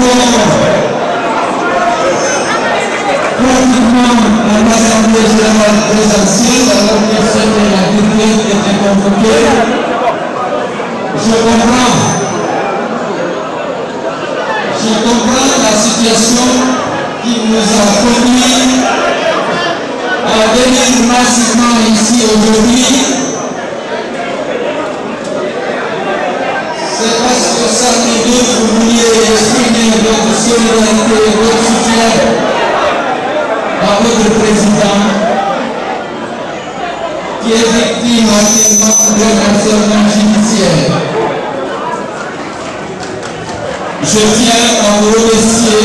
pratiquement à l'Assemblée générale présidentielle, alors que c'était la dernière qui était convoquée. Je comprends la situation qui nous a conduit à venir massivement ici aujourd'hui. C'est parce que samedi 2, vous vouliez exprimer votre solidarité et votre soutien à votre président qui est victime actuellement d'un harcèlement judiciaire. Je tiens à vous remercier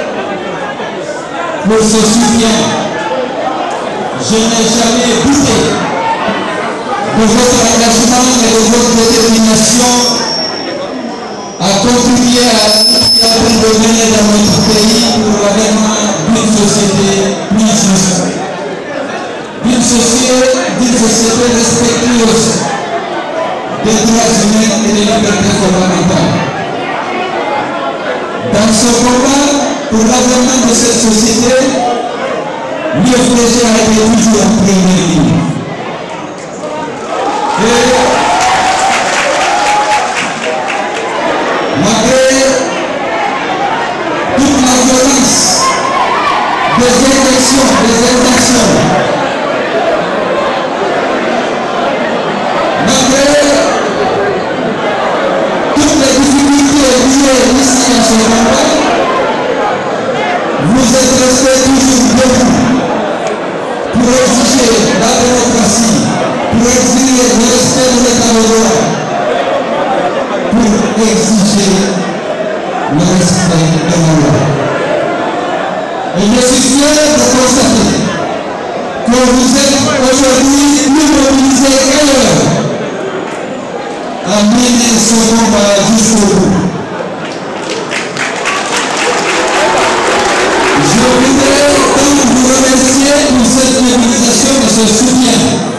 pour ce soutien. Je n'ai jamais douté de votre engagement et de votre détermination à contribuer à la lutte qui a prédominé dans notre pays pour l'avènement d'une société plus juste, d'une société respectueuse des droits humains et des libertés fondamentales. Dans ce combat pour l'avènement de cette société, l'UFDG a été toujours en première ligne. Et malgré toute la violence des exactions, malgré toutes les difficultés liées ici à ce combat, vous êtes restés toujours debout pour exiger la démocratie, pour exiger le respect de l'état de droit, pour exiger le respect de la loi. Et je suis fier de constater que vous êtes aujourd'hui plus mobilisés qu'ailleurs à mener ce combat jusqu'au bout. Je voudrais donc vous remercier pour cette mobilisation et ce soutien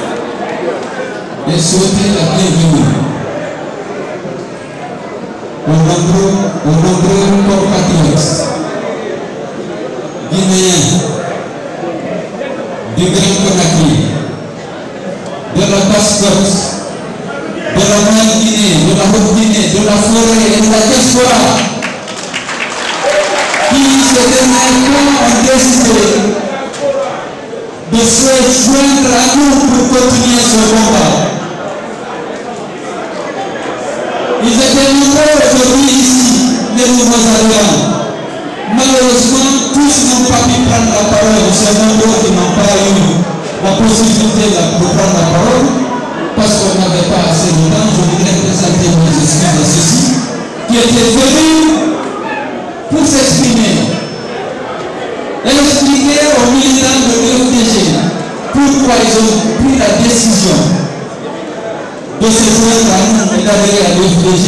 et souhaiter la bienvenue aux nombreux compatriotes guinéens du Grand Conakry, de la Basse-Côte, de la Moyenne-Guinée, de la Haute-Guinée, de la forêt et de la diaspora qui ces derniers mois ont décidé de se joindre à nous pour continuer ce combat. Ils étaient nombreux aujourd'hui ici, les nouveaux arrivants. Malheureusement, tous n'ont pas pu prendre la parole. C'est nombreux qui n'ont pas eu la possibilité de prendre la parole parce qu'on n'avait pas assez de temps. Je voudrais présenter mes excuses à ceux-ci qui étaient venus pour s'exprimer et expliquer aux militants de l'UFDG pourquoi ils ont pris la décision de se joindre à nous et d'adhérer à l'UFDG.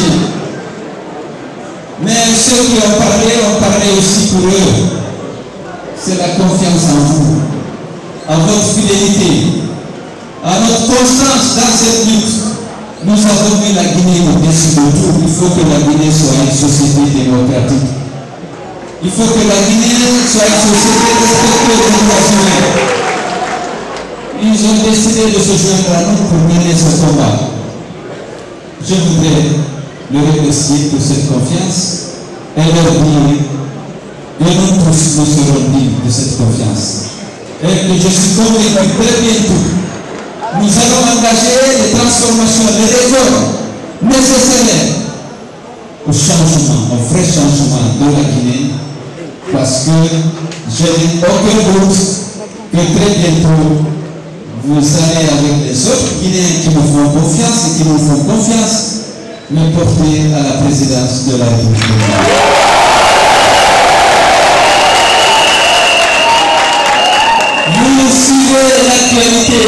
Mais ceux qui ont parlé aussi pour eux. C'est la confiance en vous, à votre fidélité, à notre constance dans cette lutte. Nous avons mis la Guinée au-dessus de tout. Il faut que la Guinée soit une société démocratique. Il faut que la Guinée soit une société respectueuse des droits humains. Ils ont décidé de se joindre à nous pour mener ce combat. Je voudrais le remercier pour cette confiance et leur dire que nous tous nous serons dignes de cette confiance. Et que je suis convaincu que très bientôt, nous allons engager les transformations, les réformes nécessaires au changement, au vrai changement de la Guinée, parce que je n'ai aucun doute que très bientôt, vous allez avec les autres Guinéens qui nous font confiance et qui nous font confiance, me porter à la présidence de la République. Vous suivez l'actualité.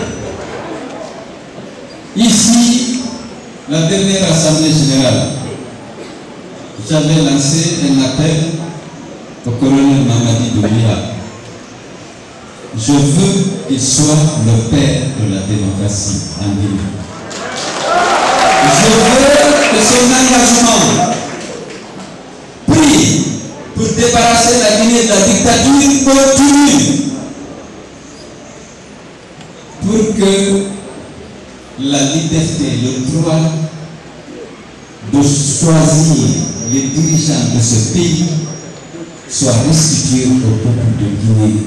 Ici, la dernière Assemblée générale, j'avais lancé un appel au colonel Mamadi Doumbouya. Je veux qu'il soit le père de la démocratie en Guinée. Je veux que son engagement pris pour débarrasser la Guinée de la dictature continue, pour que la liberté, le droit de choisir les dirigeants de ce pays soit restitué au peuple de Guinée.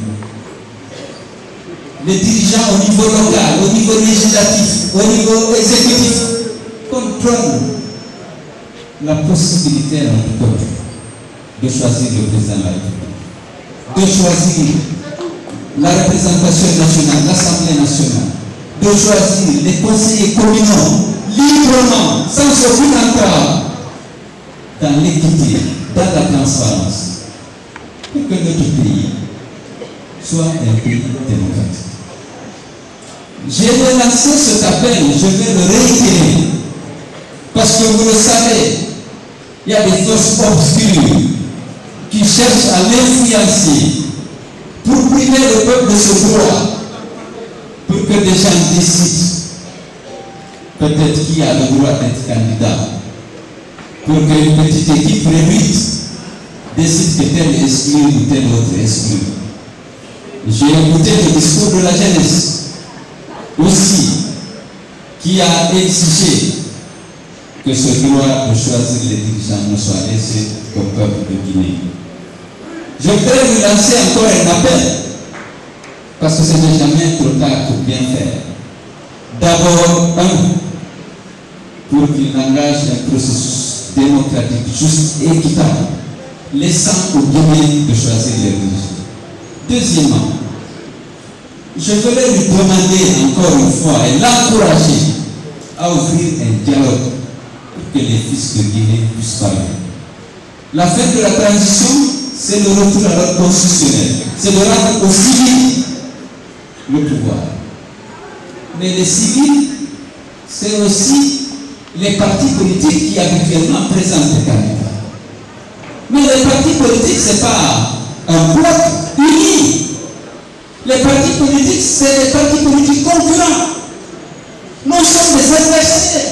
Les dirigeants au niveau local, au niveau législatif, au niveau exécutif contrôlent la possibilité à notre peuple de choisir le président de la République, de choisir la représentation nationale, l'Assemblée nationale, de choisir les conseillers communaux librement, sans aucune entrave, dans l'équité, dans la transparence, pour que notre pays soit un pays démocratique. J'ai relancé cet appel, je vais le réitérer, parce que vous le savez, il y a des forces obscures qui cherchent à l'influencer pour priver le peuple de ce droit, pour que des gens décident peut-être qui a le droit d'être candidat, pour qu'une petite équipe réduite décide que tel est exclu ou tel autre est exclu. J'ai écouté le discours de la jeunesse aussi, qui a exigé que ce droit de choisir les dirigeants ne soit laissé au peuple de Guinée. Je voudrais vous lancer encore un appel, parce que ce n'est jamais trop tard pour bien faire. D'abord, pour qu'il engage un processus démocratique juste et équitable, laissant aux Guinéens de choisir les dirigeants. Deuxièmement, je voulais lui demander encore une fois et l'encourager à ouvrir un dialogue pour que les fils de Guinée puissent parler. La fin de la transition, c'est le retour à l'ordre constitutionnel, c'est de rendre aux civils le pouvoir. Mais les civils, c'est aussi les partis politiques qui habituellement présentent des candidats. Mais les partis politiques, ce n'est pas un bloc uni. Les partis politiques, c'est des partis politiques concurrents. Nous sommes des adversaires.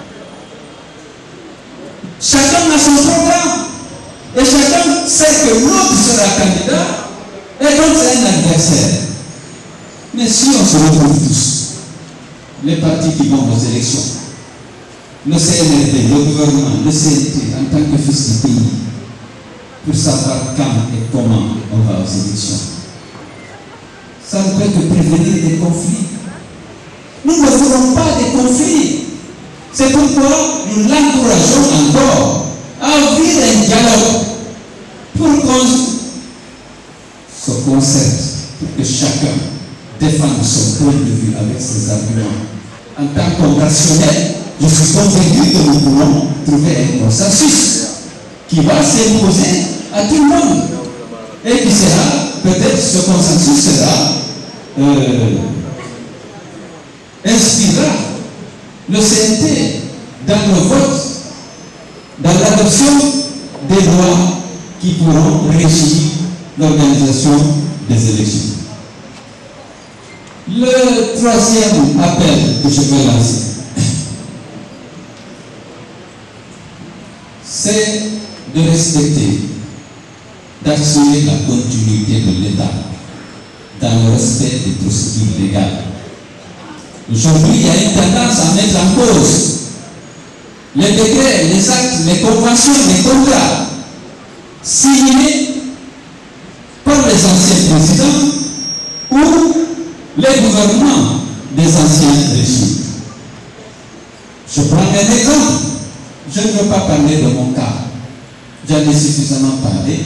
Chacun a son programme. Et chacun sait que l'autre sera candidat. Et donc c'est un adversaire. Mais si on se retrouve tous, les partis qui vont aux élections, le CNRD, le gouvernement, le CNT, en tant que fils du pays, pour savoir quand et comment on va aux élections, ça ne peut que prévenir des conflits. Nous ne voulons pas des conflits. C'est pourquoi nous l'encourageons encore à ouvrir un dialogue pour qu'on se concerte, pour que chacun défende son point de vue avec ses arguments. En tant qu'homme rationnel, je suis convaincu que nous pouvons trouver un consensus qui va s'imposer à tout le monde et qui sera, peut-être ce consensus sera inspirera le CNT dans le vote, dans l'adoption des lois qui pourront régir l'organisation des élections. Le troisième appel que je veux lancer, c'est de respecter, d'assurer la continuité de l'État dans le respect des procédures légales. Aujourd'hui, il y a une tendance à mettre en cause les décrets, les actes, les conventions, les contrats signés par les anciens présidents ou les gouvernements des anciens régimes. Je prends un exemple. Je ne veux pas parler de mon cas. J'en ai suffisamment parlé.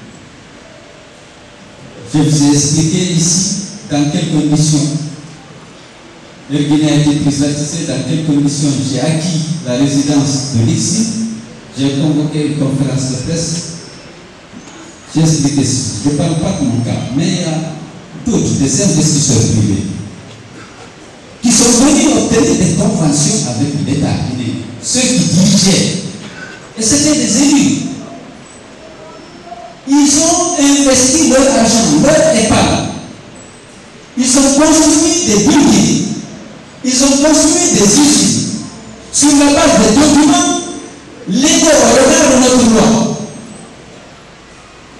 Je vous ai expliqué ici dans quelles conditions le Guinée a été privatisé, dans quelles conditions j'ai acquis la résidence de l'ICI. J'ai convoqué une conférence de presse. J'ai expliqué ceci. Je ne parle pas de mon cas, mais il y a d'autres, des investisseurs privés, qui sont venus obtenir des conventions avec l'État guinéen, ceux qui dirigeaient. Et c'était des élus. Ils ont investi leur argent, leur épargne. Ils ont construit des buildings. Ils ont construit des usines sur la base des documents légaux au regard de notre loi.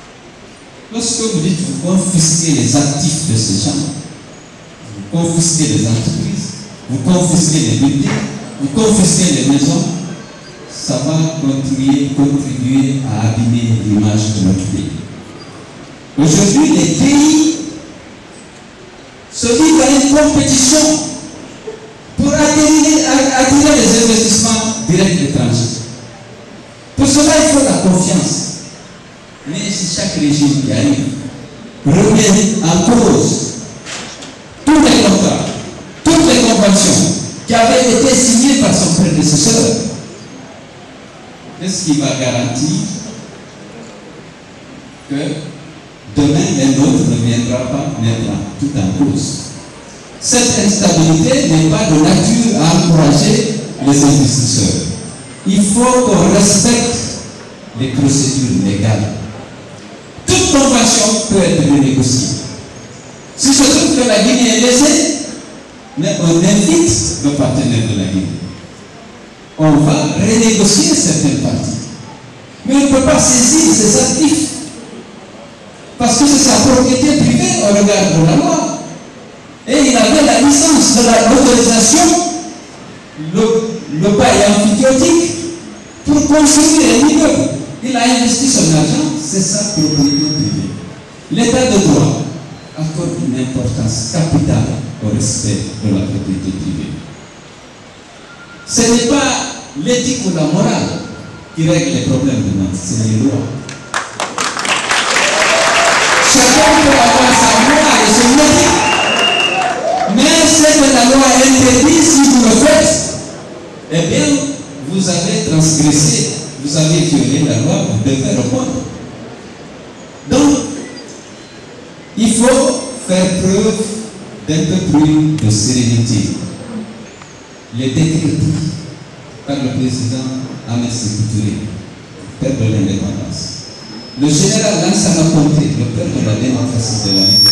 Lorsque vous dites que vous confisquez les actifs de ces gens, vous confisquez les entreprises, vous confisquez les buildings, vous confisquez les maisons, ça va contribuer à abîmer l'image de notre pays. Aujourd'hui, les pays se livrent à une compétition pour attirer les investissements directs étrangers. Pour cela, il faut la confiance. Mais si chaque régime qui arrive remet en cause tous les contrats, toutes les conventions qui avaient été signées par son prédécesseur, qu'est-ce qui va garantir que demain les nôtres ne viendra pas mettre tout en cause? Cette instabilité n'est pas de nature à encourager les investisseurs. Il faut qu'on respecte les procédures légales. Toute convention peut être renégociée. Si je trouve que la Guinée est lésée, mais on invite le partenaire de la Guinée. On va renégocier certaines parties. Mais on ne peut pas saisir ses actifs. Parce que c'est sa propriété privée au regard de la loi. Et il avait la licence de l'autorisation, le bail amphithéotique, pour construire un immeuble. Il a investi son argent, c'est sa propriété privée. L'état de droit accorde une importance capitale au respect de la propriété privée. Ce n'est pas l'éthique ou la morale qui règle les problèmes de notre, c'est les lois. Chacun peut avoir sa morale et son éthique, mais c'est que la loi interdit, si vous le faites, eh bien, vous avez transgressé, vous avez violé la loi, vous devez répondre. Donc, il faut faire preuve d'un peu plus de sérénité. Les décrets pris par le président Ahmed Sékou Touré, père de l'indépendance, le général Lansana Conté, le père de la démocratie de la liberté,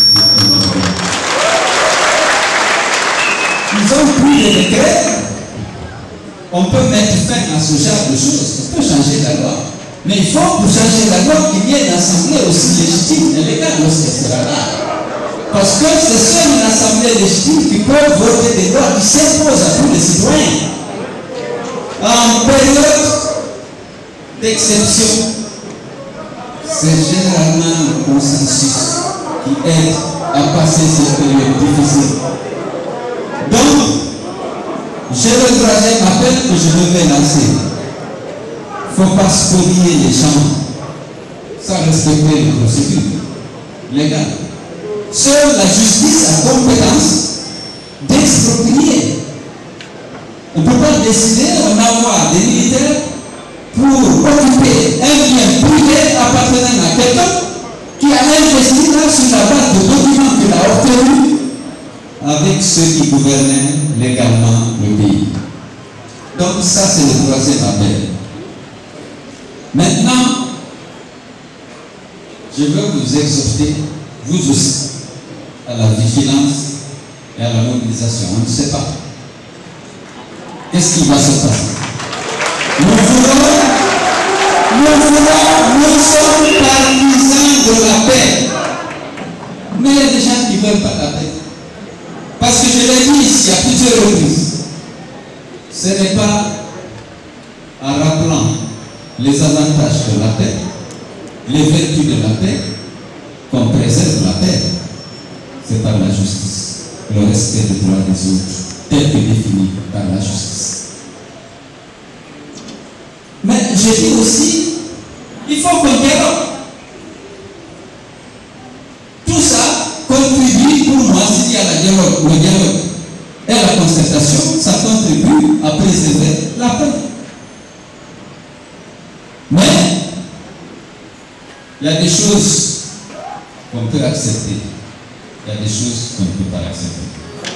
ils ont pris des décrets. On peut mettre fin à ce genre de choses, on peut changer la loi. Mais il faut, pour changer la loi, qu'il y ait une assemblée aussi légitime et légale lorsqu'elle sera là. Parce que c'est seule une assemblée légitime qui peut voter des lois qui s'imposent à tous les citoyens. En période d'exception, c'est généralement le consensus qui aide à passer cette période difficile. Donc, j'ai le troisième appel que je devais lancer. Il ne faut pas spolier les gens sans respecter les procédures légales. Seule la justice a compétence d'exproprier. On ne peut pas décider d'en avoir des militaires pour occuper un bien privé appartenant à quelqu'un qui a investi là sur la base de documents qu'il a obtenus avec ceux qui gouvernaient légalement le pays. Donc ça, c'est le troisième appel. Maintenant, je veux vous exhorter, vous aussi, à la vigilance et à la mobilisation. On ne sait pas. Qu'est-ce qui va se passer? Nous sommes partisans de la paix. Mais il y a des gens qui ne veulent pas la paix. Parce que je l'ai dit ici à plusieurs reprises, ce n'est pas en rappelant les avantages de la paix, les vertus de la paix, qu'on préserve la paix. C'est par la justice, le respect des droits des autres, tel que défini par la justice. Mais je dis aussi, il faut qu'on dialogue. Tout ça contribue pour moi, s'il y a le dialogue et la concertation, ça contribue à préserver la paix. Mais il y a des choses qu'on peut accepter, il y a des choses qu'on ne peut pas accepter.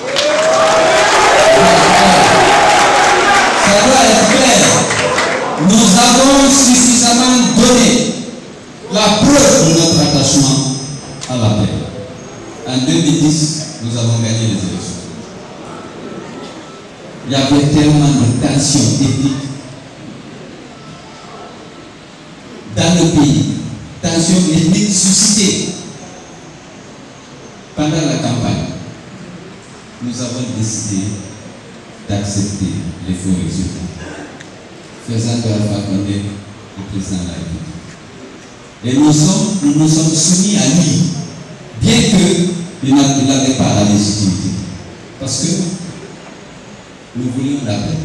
Ça doit être clair. Nous avons suffisamment donné la preuve de notre attachement à la paix. En 2010, nous avons gagné les élections. Il y avait tellement de tensions ethniques dans le pays, tensions tensions ethniques suscitées pendant la campagne, nous avons décidé d'accepter les faux résultats, faisant de Alpha Condé le président de la République. Et nous nous sommes soumis à lui, bien qu'il n'avait pas la légitimité. Parce que nous voulions la paix.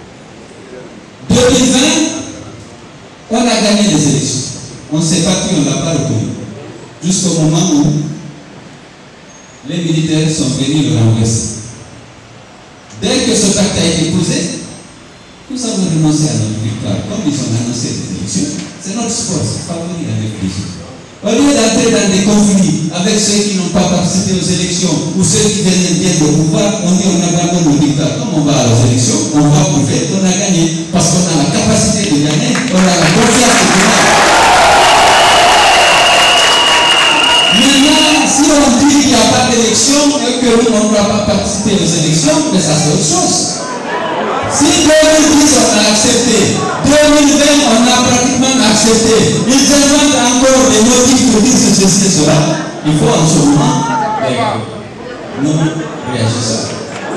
2020, on a gagné les élections. On ne sait pas qui, on ne l'a pas reconnu. Jusqu'au moment où les militaires sont venus le renverser. Dès que ce pacte a été posé, nous avons renoncé à notre victoire. Comme ils ont annoncé les élections, c'est notre force favori avec les gens. Au lieu d'entrer dans des conflits avec ceux qui n'ont pas participé aux élections ou ceux qui viennent au pouvoir, on dit on abandonne le dictat. Comme on va aux élections, on va prouver qu'on a gagné. Parce qu'on a la capacité de gagner, on a la confiance de gagner. Maintenant, si on dit qu'il n'y a pas d'élection et que nous on ne doit pas participer aux élections, mais ça c'est autre chose. Si 2010 on a accepté, 2020 on a pratiquement accepté, ils inventent encore des motifs pour dire que ceci sera. Il faut en ce moment, nous réagissons.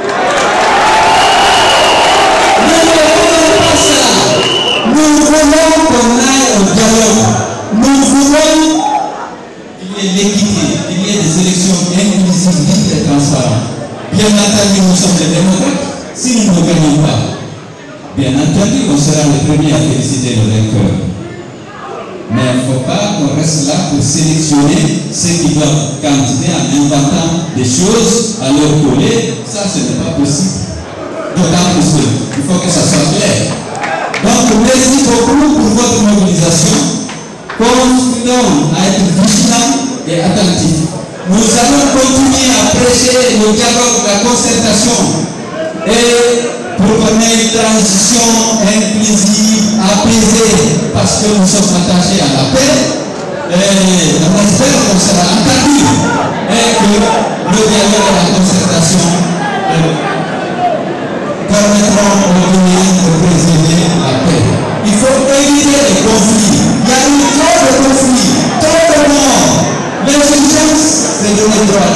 Nous ne voulons pas ça. Nous voulons qu'on aille au dialogue. Nous voulons qu'il y ait l'équité, qu'il y ait des élections inclusives, libres et transparentes. Bien entendu, nous sommes des démocrates. Si nous ne gagnons pas, bien entendu, on sera les premiers à féliciter le vainqueur. Mais il ne faut pas qu'on reste là pour sélectionner ceux qui doivent candidater en inventant des choses à leur coller. Ça, ce n'est pas possible. D'autant plus qu'il faut que ça soit clair. Donc, merci beaucoup pour votre mobilisation. Continuons à être vigilants et attentifs. Nous allons continuer à prêcher le dialogue, la concertation. Et pour qu'on ait une transition inclusive, apaisée, parce que nous sommes attachés à la paix, et on espère qu'on sera entendu et que le dialogue et la concertation permettront au Guinéens de préserver la paix. Il faut éviter les conflits. Il y a eu trop de conflits, trop de morts. L'urgence, c'est donner droit